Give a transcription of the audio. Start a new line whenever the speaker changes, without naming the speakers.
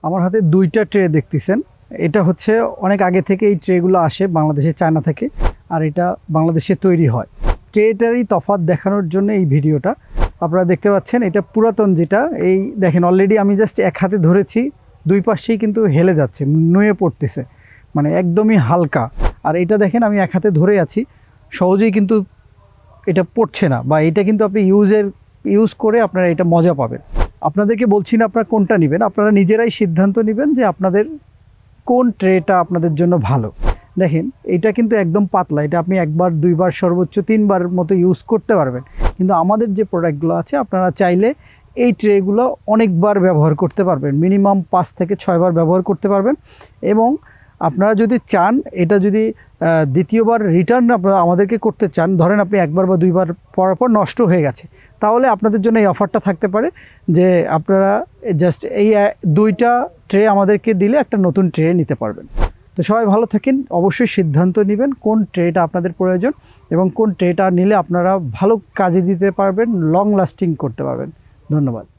আমার হাতে দুইটা ট্রে দেখতেছেন। এটা হচ্ছে অনেক আগে থেকে এই ট্রেগুলো আসে বাংলাদেশে, চায়না থেকে, আর এটা বাংলাদেশে তৈরি হয়। ট্রেটারই তফাৎ দেখানোর জন্য এই ভিডিওটা। আপনারা দেখতে পাচ্ছেন এটা পুরাতন, যেটা এই দেখেন অলরেডি আমি জাস্ট এক হাতে ধরেছি, দুই পাশেই কিন্তু হেলে যাচ্ছে, নুয়ে পড়তেছে, মানে একদমই হালকা। আর এটা দেখেন আমি এক হাতে ধরে আছি, সহজেই কিন্তু এটা পড়ছে না, বা এটা কিন্তু আপনি ইউজ করে আপনারা এটা মজা পাবেন। আপনাদেরকে বলছি না আপনারা কোনটা নেবেন, আপনারা নিজেরাই সিদ্ধান্ত নেবেন যে আপনাদের কোন ট্রেটা আপনাদের জন্য ভালো। দেখেন এটা কিন্তু একদম পাতলা, এটা আপনি একবার, দুইবার, সর্বোচ্চ 3বার মতো ইউজ করতে পারবেন। কিন্তু আমাদের যে প্রোডাক্টগুলো আছে আপনারা চাইলে এই ট্রেগুলো অনেকবার ব্যবহার করতে পারবেন, মিনিমাম 5 থেকে 6 বার ব্যবহার করতে পারবেন। এবং আপনারা যদি চান, এটা যদি দ্বিতীয়বার রিটার্ন আপনারা আমাদেরকে করতে চান, ধরেন আপনি একবার বা দুইবার পরার পর নষ্ট হয়ে গেছে, তাহলে আপনাদের জন্য এই অফারটা থাকতে পারে যে আপনারা জাস্ট এই 2টা ট্রে আমাদেরকে দিলে একটা নতুন ট্রে নিতে পারবেন। তো সবাই ভালো থাকেন, অবশ্যই সিদ্ধান্ত নেবেন কোন ট্রেটা আপনাদের প্রয়োজন এবং কোন ট্রেটা নিলে আপনারা ভালো কাজে দিতে পারবেন, লং লাস্টিং করতে পারবেন। ধন্যবাদ।